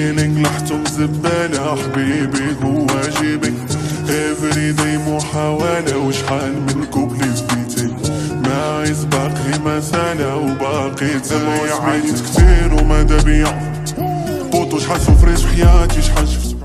فيلينغ لحتم زبالة حبيبي هو جيبي افري داي محاولة وشحال من كوبلي فديتي معيز باقي مسالة وباقي تايع عييت كتير ومادا بيا بوطو شحال سوفريت في حياتي شحال شفت